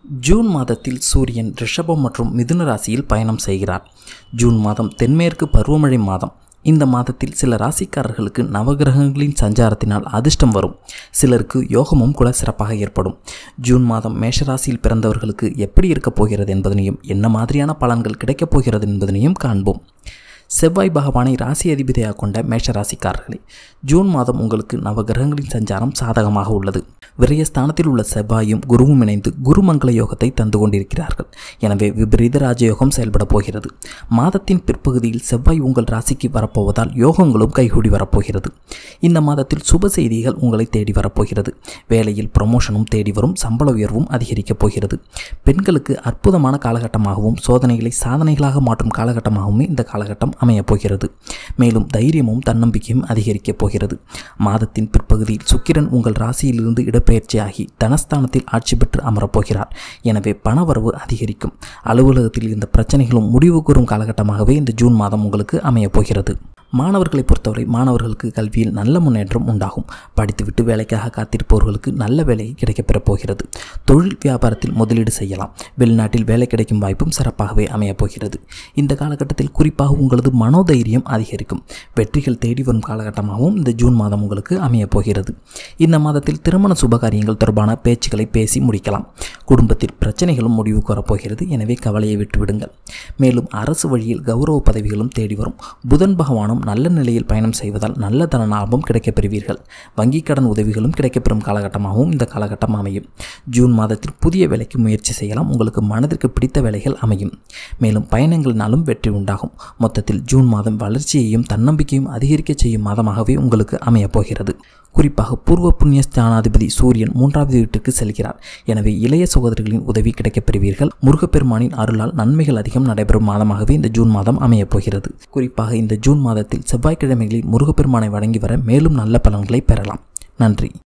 June மாதத்தில் சூரியன் ரிஷபம் மற்றும் மிதுன ராசியில் பயணம் செய்கிறார். ஜூன் மாதம் தென்மேற்கு பருவமழை மாதம். இந்த மாதத்தில் சில ராசிக்காரர்களுக்கு நவகிரகங்களின் சஞ்சாரத்தினால் அதிர்ஷ்டம் வரும். சிலருக்கு யோகமும் கூட சிறப்பாக ஏற்படும். ஜூன் மாதம் மேஷராசியில் பிறந்தவர்களுக்கு எப்படி இருக்கப் போகிறது என்பதனையும் என்ன மாதிரியான பலன்கள் கிடைக்கப் போகிறது என்பதனையும் காண்போம். செவ்வாய் பகவானை ராசி அதிபதியாக கொண்ட மேஷராசிக்காரர்களே, ஜூன் மாதம் உங்களுக்கு நவகிரகங்களின் சஞ்சாரம் சாதகமாக உள்ளது. விரயஸ்தானத்தில் உள்ள செவ்வாயும் குருவும் இணைந்து குருமங்கள யோகத்தை தந்து கொண்டிருக்கிறார்கள். எனவே விபரீத ராஜயோகம் செயல்பட போகிறது. மாதத்தின் பிற்பகுதியில் செவ்வாய் உங்கள் ராசிக்கு வரப்போவதால் யோகங்களும் கைகூடி வரப்போகிறது. இந்த மாதத்தில் சுப செய்திகள் உங்களை தேடி வரப்போகிறது. வேலையில் ப்ரமோஷனும் தேடி வரும். சம்பள உயர்வும் அதிகரிக்கப் போகிறது. பெண்களுக்கு அற்புதமான காலகட்டமாகவும் சோதனைகளை சாதனைகளாக மாற்றும் காலகட்டமாகவும் இந்த காலகட்டம் அமையப் போகிறது. மேலும் தைரியமும் தன்னம்பிக்கையும் அதிகரிக்கப் போகிறது. மாதத்தின் பிற்பகுதியில் சுக்கிரன் உங்கள் ராசியிலிருந்து இடப்பெயர்ச்சியாகி தனஸ்தானத்தில் ஆட்சி பெற்று அமரப்போகிறார். எனவே பணவரவு அதிகரிக்கும். அலுவலகத்தில் இருந்த பிரச்சனைகளும் முடிவு கூறும் காலகட்டமாகவே இந்த ஜூன் மாதம் உங்களுக்கு அமையப் போகிறது. மாணவர்களை பொறுத்தவரை மாணவர்களுக்கு கல்வியில் நல்ல முன்னேற்றம் உண்டாகும். படித்துவிட்டு வேலைக்காக காத்திருப்பவர்களுக்கு நல்ல வேலை கிடைக்கப்பெறப் போகிறது. தொழில் வியாபாரத்தில் முதலீடு செய்யலாம். வெளிநாட்டில் வேலை கிடைக்கும் வாய்ப்பும் சிறப்பாகவே அமையப் போகிறது. இந்த காலகட்டத்தில் குறிப்பாக உங்களது மனோதைரியம் அதிகரிக்கும். வெற்றிகள் தேடி வரும் காலகட்டமாகவும் இந்த ஜூன் மாதம் உங்களுக்கு அமையப் போகிறது. இந்த மாதத்தில் திருமண சுபகாரியங்கள் தொடர்பான பேச்சுக்களை பேசி முடிக்கலாம். குடும்பத்தில் பிரச்சனைகளும் முடிவுக்கு வரப்போகிறது. எனவே கவலையை விட்டுவிடுங்கள். மேலும் அரசு வழியில் கௌரவ பதவிகளும் தேடி வரும். புதன் பகவானும் நல்ல நிலையில் பயணம் செய்வதால் நல்ல தன லாபம் கிடைக்கப் பெறுவீர்கள். வங்கிக் கடன் உதவிகளும் கிடைக்கப்பெறும் காலகட்டமாகவும் இந்த காலகட்டம் அமையும். ஜூன் மாதத்தில் புதிய வேலைக்கு முயற்சி செய்யலாம். உங்களுக்கு மனதிற்கு பிடித்த வேலைகள் அமையும். மேலும் பயணங்களினாலும் வெற்றி உண்டாகும். மொத்தத்தில் ஜூன் மாதம் வளர்ச்சியையும் தன்னம்பிக்கையும் அதிகரிக்க செய்யும் மாதமாகவே உங்களுக்கு அமையப் போகிறது. குறிப்பாக பூர்வ புண்ணிய ஸ்தானாதிபதி சூரியன் 3வது வீட்டிற்கு செல்கிறார். எனவே இளைய சகோதரர்களின் உதவி கிடைக்கப் பெறுவீர்கள். முருகப்பெருமானின் அருளால் நன்மைகள் அதிகம் நடைபெறும் மாதமாகவே இந்த ஜூன் மாதம் அமையப் போகிறது. குறிப்பாக இந்த ஜூன் மாதத்தில் செவ்வாய்க்கிழமைகளில் முருகப்பெருமானை வணங்கி வர மேலும் நல்ல பலன்களை பெறலாம். நன்றி.